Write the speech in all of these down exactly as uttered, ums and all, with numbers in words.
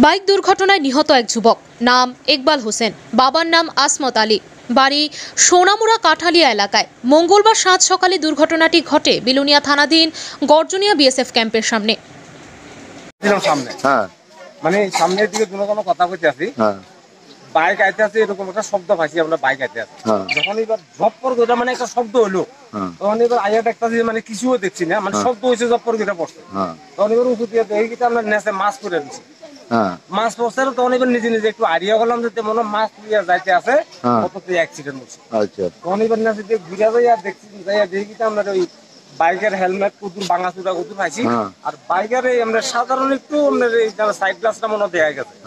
Bike দুর্ঘটনায় নিহত এক যুবক, নাম ইকবাল হোসেন, বাবার নাম আসমত আলী, বাড়ি সোনামুড়া কাঠালিয়া এলাকায়। মঙ্গলবার সাত সকালে দুর্ঘটনাটি ঘটে বিলোনিয়া থানাধীন গর্জনিয়া বিএসএফ ক্যাম্পের সামনে। সামনে হ্যাঁ মানে সামনের দিকে দুজন কথা বলতে আছি, হ্যাঁ বাইক আইতে আছে, এরকম একটা শব্দ পাইছি আমরা, বাইক আইতে আছে। যখন এবার জপ্পর করে মানে একটা শব্দ হলো, তখন এবার আইয়া দেখতেছি মানে কিছুও দেখছি না, মানে শব্দ হয়েছে জপ্পর করে পড়ছে। তখন এবার উঁচু দিয়ে দেখি কি আমরা নেচে মাছ করে দিচ্ছি, মাছ পড়ছে। তখন এবার নিজে নিজে একটু আইডিয়া করলাম যে মনে মাছ তুলিয়া যাইতে আছে, কত অ্যাক্সিডেন্ট হচ্ছে। তখন এবার নেচে দিয়ে ঘুরে যাই আর দেখছি যাইয়া দেখি কি আমরা ওই বাইকের হেলমেট কুতুর ভাঙা চুরা কুতুর পাইছি, আর বাইকের এই আমরা সাধারণ একটু সাইড গ্লাসটা মনে দেখা গেছে।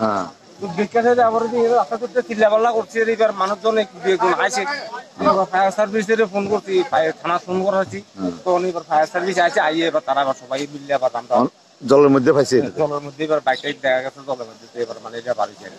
মানুষজন আছে, ফায়ার সার্ভিসের ফোন করছি, থানা ফোন করা হয়েছি, তখন এবার ফায়ার সার্ভিস আছে, আইয়ে এবার তারা সবাই মিললে আবার আমরা জলের মধ্যে পাইছি, জলের মধ্যে এবার বাইকটাই দেখা গেছে জলের মধ্যে, এবার মানে এটা বাড়ি যায়।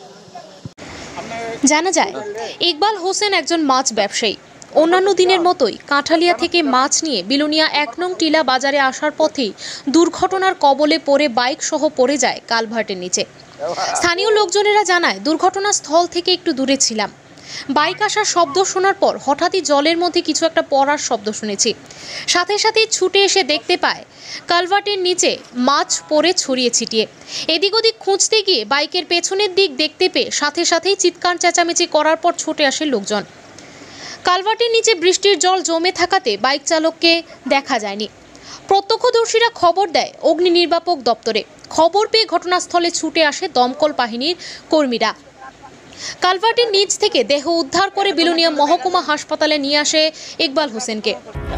জানা যায় ইকবাল হোসেন একজন মাছ ব্যবসায়ী। অন্যান্য দিনের মতোই কাঠালিয়া থেকে মাছ নিয়ে বিলোনিয়া এক নং টিলা বাজারে আসার পথেই দুর্ঘটনার কবলে পড়ে বাইক সহ পড়ে যায় কালভার্টের নিচে। স্থানীয় লোকজনেরা জানায় দুর্ঘটনা স্থল থেকে একটু দূরে ছিলাম, বাইক আসার শব্দ শোনার পর হঠাৎই জলের মধ্যে কিছু একটা পড়ার শব্দ শুনেছি, সাথে সাথে ছুটে এসে দেখতে পায় কালভার্টের নিচে মাছ পড়ে ছড়িয়ে ছিটিয়ে। এদিক ওদিক খুঁজতে গিয়ে বাইকের পেছনের দিক দেখতে পেয়ে সাথে সাথেই চিৎকার চেঁচামেচি করার পর ছুটে আসে লোকজন। কালভার্টের নিচে বৃষ্টির জল জমে থাকাতে বাইক চালককে দেখা যায়নি। প্রত্যক্ষদর্শীরা খবর দেয় অগ্নি নির্বাপক দপ্তরে। খবর পেয়ে ঘটনাস্থলে ছুটে আসে দমকল বাহিনীর কর্মীরা। কালভার্টের নিচ থেকে দেহ উদ্ধার করে বিলোনিয়া মহকুমা হাসপাতালে নিয়ে আসে ইকবাল হোসেনকে।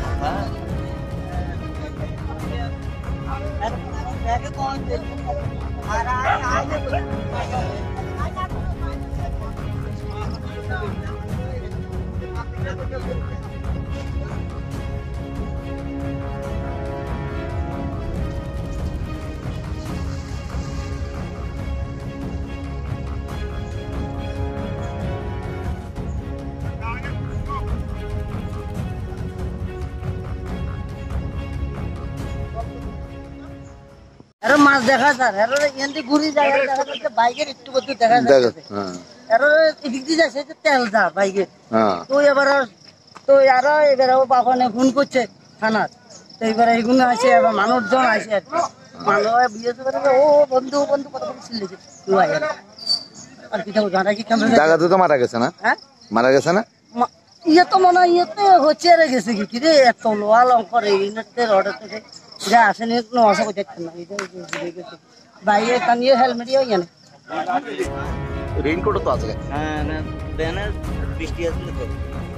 মাছ দেখা যায়, ঘুরি যায়, বাইকের একটু করতে দেখা যায়, এদিক দিয়ে যাচ্ছে তেল যা বাইকের। তো এবার তো আরো এবার বাপনে ফোন করছে থানার, তো এবার এইগুলো আছে, এবার মানুষজন আছে আর কি, মানুষ ও বন্ধু বন্ধু কথা বলে চিল্লেছে। আর কি জায়গাতে তো মারা গেছে না? হ্যাঁ মারা গেছে না, ইয়ে তো মনে হয় ইয়েতে হচ্ছে আর গেছে কি কি রে, এত লোহা লঙ্কর রডের থেকে যা আসেনি, কোনো অসুবিধা দেখছেন না, বাইরে টানিয়ে হেলমেট ইয়ে না, রেইনকোট তো আছে। হ্যাঁ না ব্যানার বৃষ্টি আসলে তো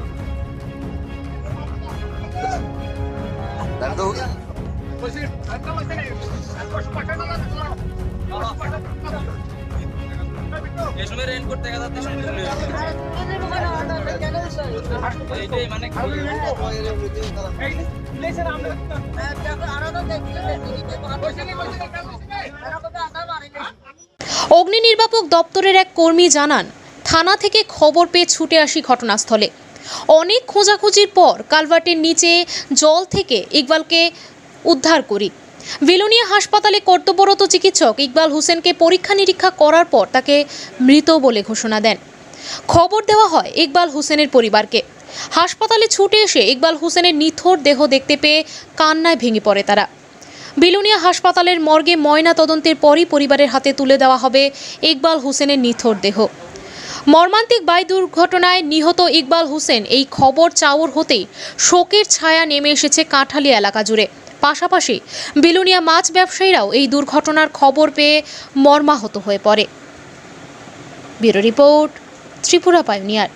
দাঁড়াও এই সময় রেইনকোট দেখা যাচ্ছে এইটাই মানে অগ্নি নির্বাপক দপ্তরের এক কর্মী জানান, থানা থেকে খবর পেয়ে ছুটে আসি ঘটনাস্থলে। অনেক খোঁজাখুঁজির পর কালভার্টের নিচে জল থেকে ইকবালকে উদ্ধার করি। বিলোনিয়া হাসপাতালে কর্তব্যরত চিকিৎসক ইকবাল হোসেনকে পরীক্ষা নিরীক্ষা করার পর তাকে মৃত বলে ঘোষণা দেন। খবর দেওয়া হয় ইকবাল হোসেনের পরিবারকে। হাসপাতালে ছুটে এসে ইকবাল হোসেনের নিথর দেহ দেখতে পেয়ে কান্নায় ভেঙে পড়ে তারা। বিলোনিয়া হাসপাতালের মর্গে ময়না তদন্তের পরই পরিবারের হাতে তুলে দেওয়া হবে ইকবাল হোসেনের নিথর দেহ। মর্মান্তিক বাইক দুর্ঘটনায় নিহত ইকবাল হোসেন এই খবর চাউর হতেই শোকের ছায়া নেমে এসেছে কাঠালিয়া এলাকা জুড়ে। পাশাপাশি বিলোনিয়া মাছ ব্যবসায়ীরাও এই দুর্ঘটনার খবর পেয়ে মর্মাহত হয়ে পড়ে। Bureau report, Tripura pioneer.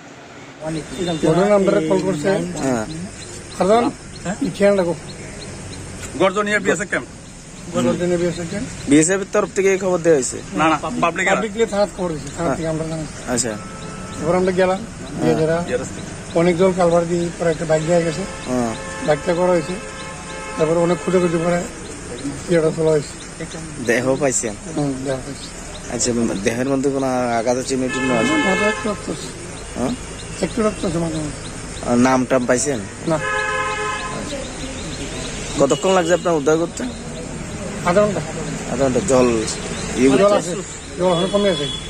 Garjania BSF camp, Garjania BSF camp, BSF এর তরফ থেকে খবর দেওয়া হয়েছে? না না, পাবলিক পাবলিকলি থানা খবর দিয়েছে, থানা থেকে আমরা জানি। আচ্ছা, এবার আমরা গেলাম, অনেক জল কালভার দিয়ে পরে একটা বাইক দিয়ে গেছে, বাইকটা করা হয়েছে, তারপরে অনেক খুঁজে খুঁজে পরে ইয়েটা তোলা হয়েছে, দেহ পাইছেন? হুম, দেহ পাইছি। আচ্ছা, দেহের মধ্যে কোনো আঘাত চিহ্ন টিহ্ন আছে? একটু রক্ত আছে, একটু রক্ত আছে মাঝে মাঝে। নাম টাম পাইছেন? না। কতক্ষণ লাগছে আপনার উদ্ধার করতে? আধা ঘন্টা। আধা ঘন্টা। জল জল আছে? জল এখন কমে আছে